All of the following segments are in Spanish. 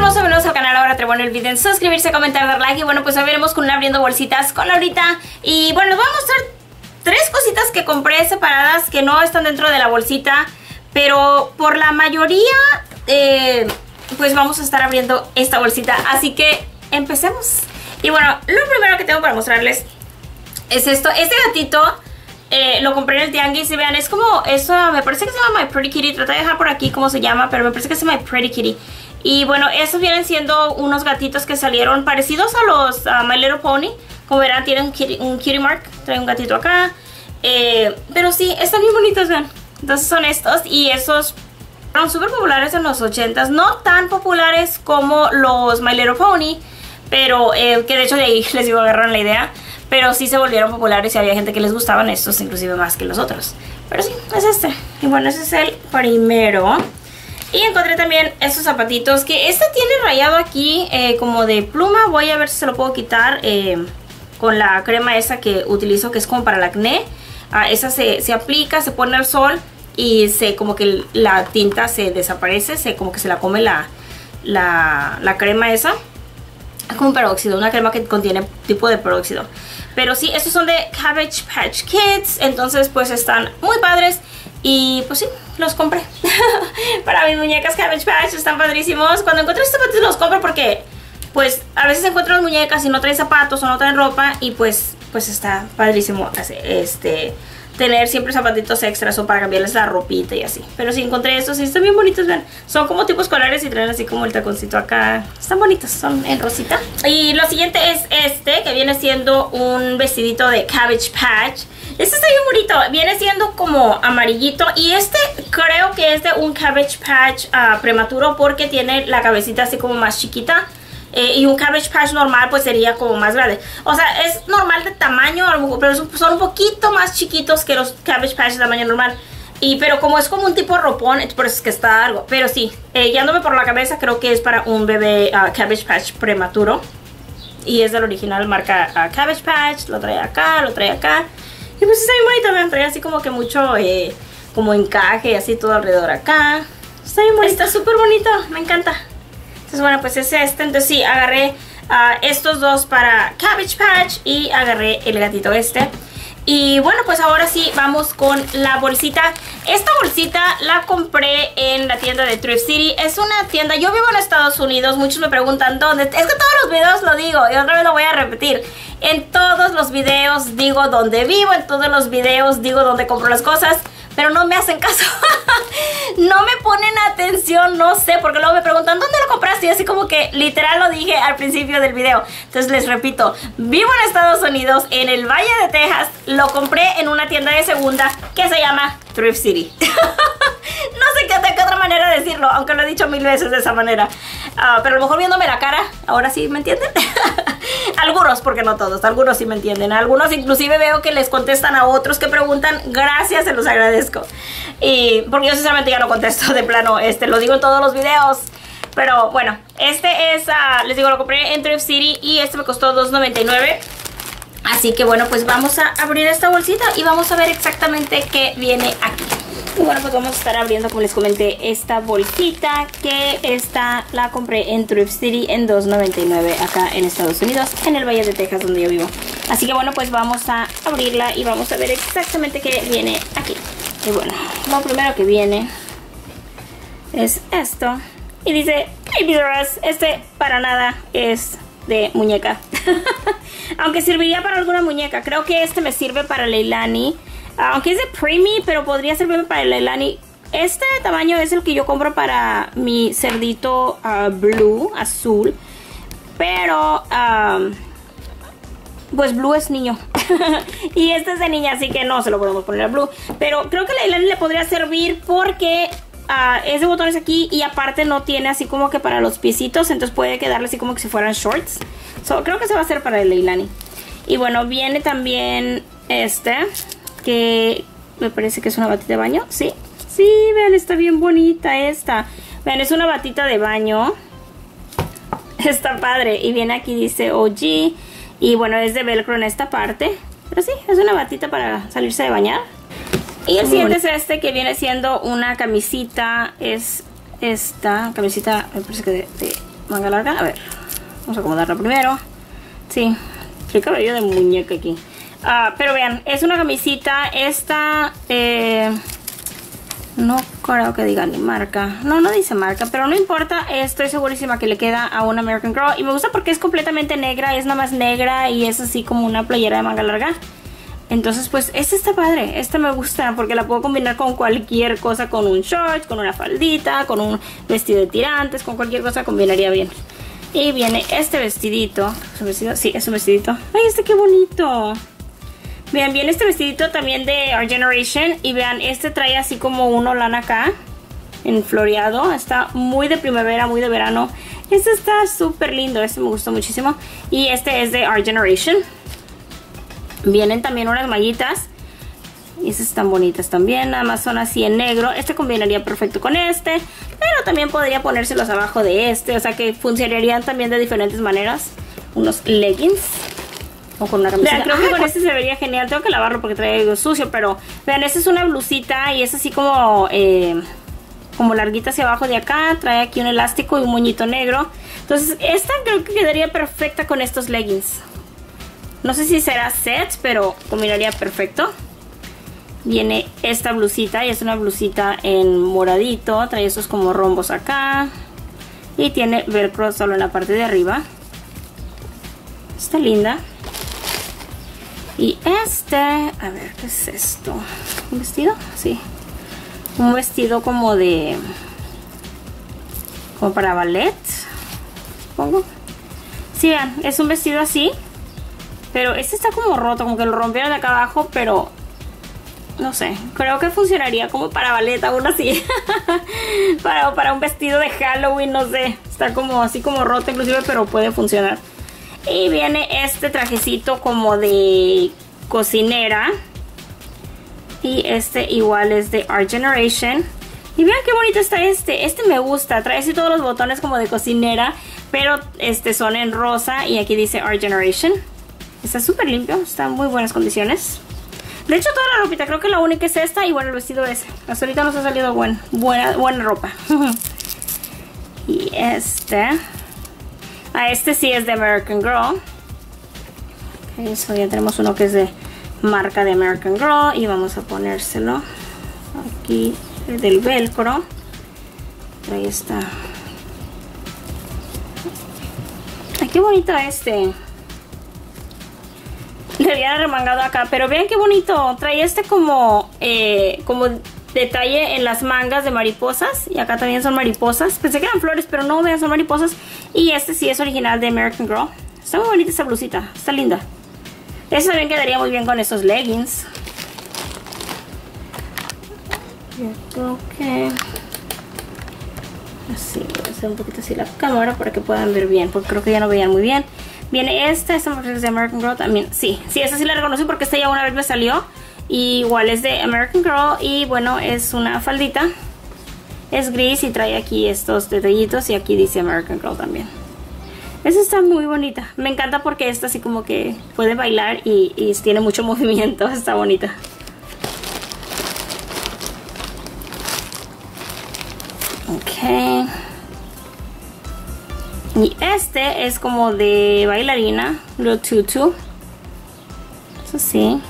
todos bienvenidos al canal. Ahora te no olviden suscribirse, comentar, dar like. Y bueno, pues hoy veremos con abriendo bolsitas con Laurita. Y bueno, les voy a mostrar tres cositas que compré separadas que no están dentro de la bolsita, pero por la mayoría pues vamos a estar abriendo esta bolsita. Así que empecemos. Y bueno, lo primero que tengo para mostrarles es esto. Este gatito lo compré en el tianguis y vean, es como eso, me parece que se llama My Pretty Kitty. Traté de dejar por aquí cómo se llama, pero me parece que es My Pretty Kitty. Y bueno, estos vienen siendo unos gatitos que salieron parecidos a los My Little Pony. Como verán, tienen un kitty mark, trae un gatito acá. Pero sí, están bien bonitos, vean. Entonces son estos y esos fueron súper populares en los 80s. No tan populares como los My Little Pony, pero que de hecho de ahí les digo, agarraron la idea. Pero sí se volvieron populares y había gente que les gustaban estos inclusive más que los otros. Pero sí, es este. Y bueno, ese es el primero. Y encontré también estos zapatitos que este tiene rayado aquí como de pluma. Voy a ver si se lo puedo quitar con la crema esa que utilizo, que es como para el acné. Esa se aplica, se pone al sol y como que la tinta se desaparece, como que se la come la crema esa. Es como un peróxido, una crema que contiene tipo de peróxido. Pero sí, estos son de Cabbage Patch Kids, entonces pues están muy padres. Y pues sí, los compré para mis muñecas Cabbage Patch, están padrísimos. Cuando encuentro estos zapatos los compro porque pues a veces encuentro las muñecas y no traen zapatos o no traen ropa. Y pues está padrísimo tener siempre zapatitos extras o para cambiarles la ropita y así. Pero sí, encontré estos y están bien bonitos, vean. Son como tipos escolares y traen así como el taconcito acá. Están bonitos, son en rosita. Y lo siguiente es este, que viene siendo un vestidito de Cabbage Patch. Este está bien bonito, viene siendo como amarillito. Y este creo que es de un Cabbage Patch prematuro, porque tiene la cabecita así como más chiquita. Y un Cabbage Patch normal pues sería como más grande. O sea, es normal de tamaño, pero son un poquito más chiquitos que los Cabbage Patch de tamaño normal. Pero como es como un tipo ropón, por eso es que está algo. Pero sí, guiándome por la cabeza, creo que es para un bebé Cabbage Patch prematuro. Y es del original marca Cabbage Patch. Lo trae acá, lo trae acá. Y pues está bien bonito, vean, trae así como que mucho como encaje, así todo alrededor acá. Está bien bonito, está súper bonito, me encanta. Entonces bueno, pues es este. Entonces sí, agarré estos dos para Cabbage Patch y agarré el gatito este. Y bueno, pues ahora sí, vamos con la bolsita. Esta bolsita la compré en la tienda de Thrift City. Es una tienda, yo vivo en Estados Unidos. Muchos me preguntan dónde. Es que todos los videos lo digo y otra vez lo voy a repetir. En todos los videos digo dónde vivo, en todos los videos digo dónde compro las cosas, pero no me hacen caso. No me ponen atención, no sé, porque luego me preguntan ¿dónde lo compraste? Y así como que literal lo dije al principio del video. Entonces les repito, vivo en Estados Unidos, en el Valle de Texas. Lo compré en una tienda de segunda que se llama Thrift City. No sé de qué otra manera decirlo, aunque lo he dicho 1000 veces de esa manera. Pero a lo mejor viéndome la cara, ahora sí me entienden. Algunos, porque no todos, algunos sí me entienden. Algunos inclusive veo que les contestan a otros que preguntan. Gracias, se los agradezco. Y porque yo sinceramente ya no contesto de plano, lo digo en todos los videos. Pero bueno, este es, les digo, lo compré en Thrift City y este me costó $2.99. Así que bueno, pues vamos a abrir esta bolsita y vamos a ver exactamente qué viene aquí. Y bueno, pues vamos a estar abriendo, como les comenté, esta bolsita, que esta la compré en Thrift City en $2.99 acá en Estados Unidos, en el Valle de Texas donde yo vivo. Así que bueno, pues vamos a abrirla y vamos a ver exactamente qué viene aquí. Y bueno, lo primero que viene es esto. Y dice Baby Dress. Para nada es de muñeca. Aunque serviría para alguna muñeca. Creo que me sirve para Leilani. Aunque es de Preemie, pero podría servirme para Leilani. Este tamaño es el que yo compro para mi cerdito Blue, azul. Pero pues Blue es niño. Y este es de niña, así que no se lo podemos poner a Blue. Pero creo que Leilani le podría servir porque es de botones aquí. Y aparte no tiene así como que para los piecitos. Entonces puede quedarle así como que si fueran shorts. Creo que se va a hacer para Leilani. Y bueno, viene también que me parece que es una batita de baño. Sí, vean, está bien bonita esta. Vean, es una batita de baño. Está padre. Y viene aquí, dice OG. Y bueno, es de velcro en esta parte. Pero sí, es una batita para salirse de bañar. Y el siguiente es que viene siendo una camisita. Es esta camisita, me parece que de manga larga. A ver, vamos a acomodarla primero. Sí, el cabello de muñeca aquí. Pero vean, es una camisita. Esta, no creo que diga ni marca. No, no dice marca, pero no importa. Estoy segurísima que le queda a una American Girl. Y me gusta porque es completamente negra. Es nada más negra y es así como una playera de manga larga. Entonces pues esta está padre. Esta me gusta porque la puedo combinar con cualquier cosa. Con un short, con una faldita, con un vestido de tirantes. Con cualquier cosa combinaría bien. Y viene este vestidito. ¿Es un vestido? Sí, es un vestidito. ¡Ay, este qué bonito! Vean, viene este vestidito también de Our Generation. Y vean, este trae así como uno lana acá, en floreado. Está muy de primavera, muy de verano. Este está súper lindo, este me gustó muchísimo. Y este es de Our Generation. Vienen también unas mallitas. Y estas están bonitas también, nada más son así en negro. Este combinaría perfecto con este, pero también podría ponérselos abajo de este. O sea que funcionarían también de diferentes maneras. Unos leggings. O con una camiseta. Vean, creo que con este se vería genial. Tengo que lavarlo porque trae algo sucio. Pero vean, esta es una blusita y es así como larguita hacia abajo de acá. Trae aquí un elástico y un moñito negro. Entonces esta creo que quedaría perfecta con estos leggings. No sé si será set, pero combinaría perfecto. Viene esta blusita y es una blusita en moradito. Trae estos como rombos acá. Y tiene velcro solo en la parte de arriba. Está linda. Y este, a ver, ¿qué es esto? ¿Un vestido? Sí. Un vestido como de... como para ballet, supongo. Sí, vean, es un vestido así. Pero este está como roto, como que lo rompieron de acá abajo, pero... no sé, creo que funcionaría como para ballet, aún así. para un vestido de Halloween, no sé. Está como así como roto inclusive, pero puede funcionar. Y viene este trajecito como de cocinera. Y este igual es de Our Generation. Y vean qué bonito está este. Este me gusta. Trae así todos los botones como de cocinera. Pero son en rosa. Y aquí dice Our Generation. Está súper limpio. Está en muy buenas condiciones. De hecho toda la ropita. Creo que la única es esta. Y bueno, el vestido ese. Hasta ahorita nos ha salido buena ropa. Y este... este sí es de American Girl. Okay, so ya tenemos uno que es de marca de American Girl. Y vamos a ponérselo aquí del velcro. Ahí está. Ay, qué bonito este. Le había remangado acá, pero vean qué bonito. Trae este como detalle en las mangas de mariposas. Y acá también son mariposas. Pensé que eran flores, pero no, vean, son mariposas. Y este sí es original de American Girl. Está muy bonita esta blusita, está linda. Esta también quedaría muy bien con estos leggings. Yo creo que... así, voy a hacer un poquito así la cámara para que puedan ver bien, porque creo que ya no veían muy bien. Viene esta es de American Girl también. Sí, esta sí la reconocí porque esta ya una vez me salió. Y igual es de American Girl. Y bueno, es una faldita. Es gris y trae aquí estos detallitos. Y aquí dice American Girl también. Esta está muy bonita. Me encanta porque esta así como que puede bailar y tiene mucho movimiento. Está bonita. Ok. Y este es como de bailarina. Little tutu. Eso sí.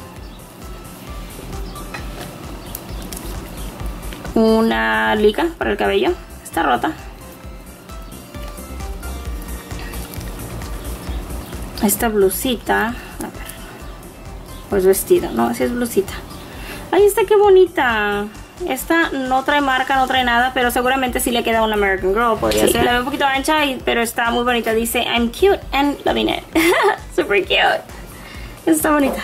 Una liga para el cabello. Está rota. Esta blusita. A ver. Pues vestido. No, así es blusita. Ay, esta qué bonita. Esta no trae marca, no trae nada, pero seguramente sí le queda a una American Girl. Podría ser. La veo un poquito ancha, pero está muy bonita. Dice, I'm cute and loving it. Super cute. Esta está bonita.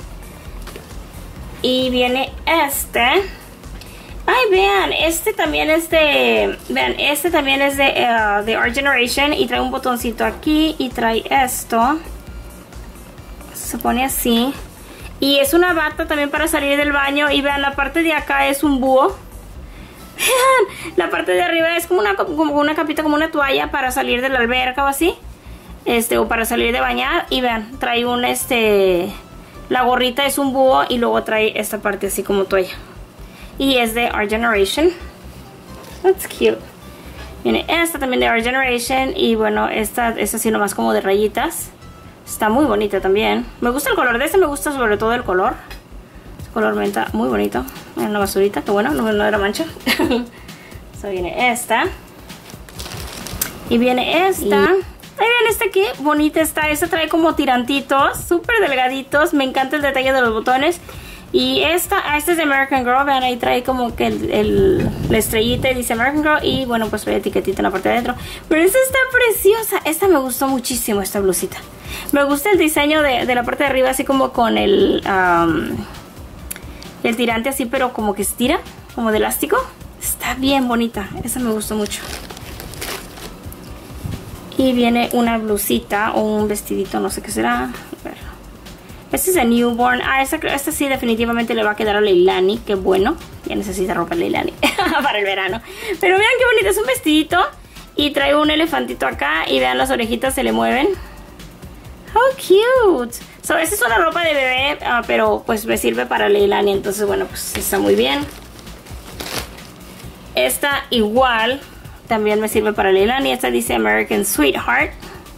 Y viene este. Ay, vean, este también es de... vean, este también es de Our Generation. Y trae un botoncito aquí y trae esto. Se pone así. Y es una bata también para salir del baño. Y vean, la parte de acá es un búho. Vean, la parte de arriba es como una capita, como una toalla para salir de la alberca o así. O para salir de bañar. Y vean, trae un la gorrita es un búho y luego trae esta parte así como toalla. Y es de Our Generation. That's cute. Viene esta también de Our Generation. Y bueno, esta es así nomás como de rayitas. Está muy bonita también. Me gusta el color de este, me gusta sobre todo el color. Este color menta, muy bonito. En la basurita, que bueno, no era mancha. Viene esta. Y viene esta. Ahí ven esta aquí, bonita está. Esta trae como tirantitos, súper delgaditos. Me encanta el detalle de los botones. Y esta es de American Girl. Vean, ahí trae como que la estrellita y dice American Girl. Y bueno, pues trae etiquetita en la parte de adentro. Pero esta está preciosa. Esta me gustó muchísimo, esta blusita. Me gusta el diseño de la parte de arriba, así como con el tirante así, pero como que estira, como de elástico. Está bien bonita. Esta me gustó mucho. Y viene una blusita o un vestidito, no sé qué será. A ver. Este es de Newborn. Esta sí definitivamente le va a quedar a Leilani. Qué bueno. Ya necesita ropa Leilani para el verano. Pero vean qué bonito. Es un vestidito y trae un elefantito acá. Y vean, las orejitas se le mueven. How cute. Esta es una ropa de bebé, pero pues me sirve para Leilani. Entonces, bueno, pues está muy bien. Esta igual también me sirve para Leilani. Esta dice American Sweetheart.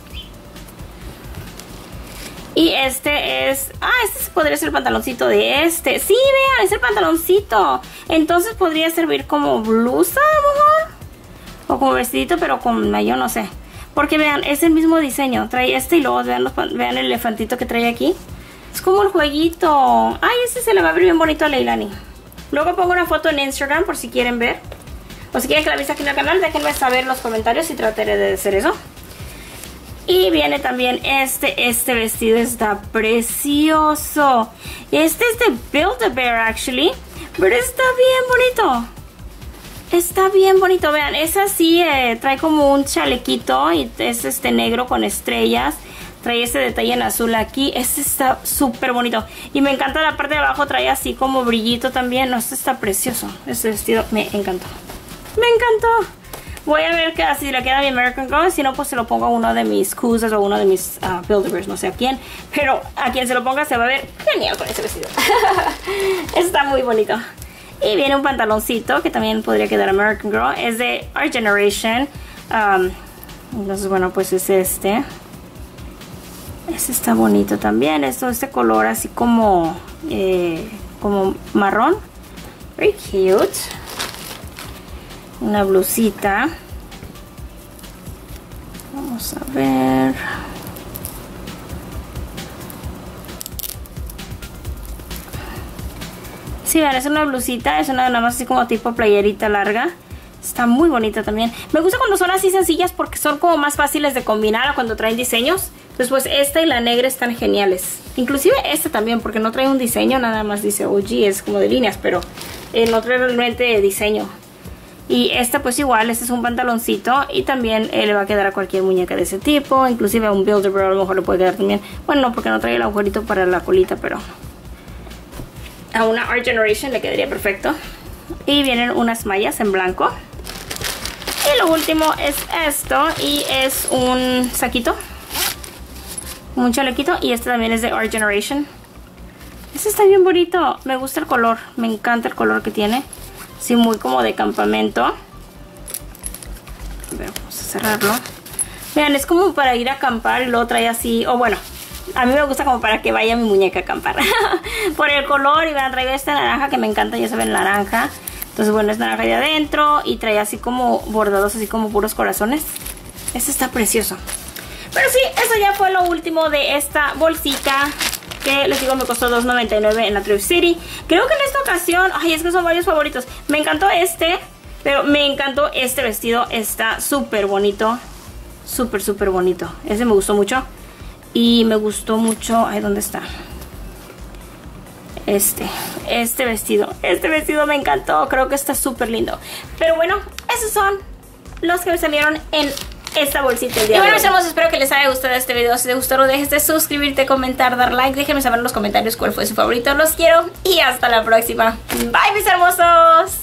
Y este es... este podría ser el pantaloncito de este. Sí, vean, es el pantaloncito. Entonces podría servir como blusa, a lo mejor. O como vestidito, pero con mayo, no sé. Porque vean, es el mismo diseño. Trae este y luego vean el elefantito que trae aquí. Es como el jueguito. Este se le va a ver bien bonito a Leilani. Luego pongo una foto en Instagram por si quieren ver. O si quieren que la avise aquí en el canal, déjenme saber en los comentarios y trataré de hacer eso. Y viene también este vestido, está precioso. Este es de Build-A-Bear, actually. Pero está bien bonito. Está bien bonito, vean. Es así, trae como un chalequito y es negro con estrellas. Trae este detalle en azul aquí. Este está súper bonito. Y me encanta la parte de abajo, trae así como brillito también. No, este está precioso. Este vestido me encantó. Me encantó. Voy a ver que así le queda a mi American Girl. Si no, pues se lo pongo a uno de mis Cousas o uno de mis Build-A-Bears, no sé a quién. Pero a quien se lo ponga se va a ver genial con ese vestido. Está muy bonito. Y viene un pantaloncito que también podría quedar American Girl. Es de Our Generation. Entonces, bueno, pues es este. Este está bonito también. Este color así como marrón. Very cute. Una blusita. Vamos a ver. Sí, vean, es una blusita. Es una nada más así como tipo playerita larga. Está muy bonita también. Me gusta cuando son así sencillas porque son como más fáciles de combinar a cuando traen diseños. Entonces pues esta y la negra están geniales. Inclusive esta también porque no trae un diseño. Nada más dice OG, es como de líneas. Pero no trae realmente diseño. Y esta pues igual, este es un pantaloncito y también le va a quedar a cualquier muñeca de ese tipo. Inclusive a un Build-A-Bear a lo mejor le puede quedar también. Bueno, no, porque no trae el agujerito para la colita, pero a una Our Generation le quedaría perfecto. Y vienen unas mallas en blanco. Y lo último es esto y es un saquito. Un chalequito y este también es de Our Generation. Este está bien bonito, me gusta el color, me encanta el color que tiene. Sí, muy como de campamento. A ver, vamos a cerrarlo. Vean, es como para ir a acampar y luego trae así, o bueno, a mí me gusta como para que vaya mi muñeca a acampar. Por el color, y vean, trae esta naranja que me encanta, ya saben, naranja. Entonces, bueno, es naranja de adentro y trae así como bordados, así como puros corazones. Este está precioso. Pero sí, eso ya fue lo último de esta bolsita, que les digo me costó $2.99 en la Thrift City. Creo que en esta ocasión, ay, es que son varios favoritos. Me encantó este, pero me encantó este vestido. Está súper bonito. Súper, súper bonito. Ese me gustó mucho. Y me gustó mucho, ay, ¿dónde está? Este vestido. Este vestido me encantó. Creo que está súper lindo. Pero bueno, esos son los que me salieron en esta bolsita el día de hoy. Y bueno, mis hermosos, espero que les haya gustado este video. Si les gustó, no dejes de suscribirte, comentar, dar like. Déjenme saber en los comentarios cuál fue su favorito. Los quiero y hasta la próxima. Bye, mis hermosos.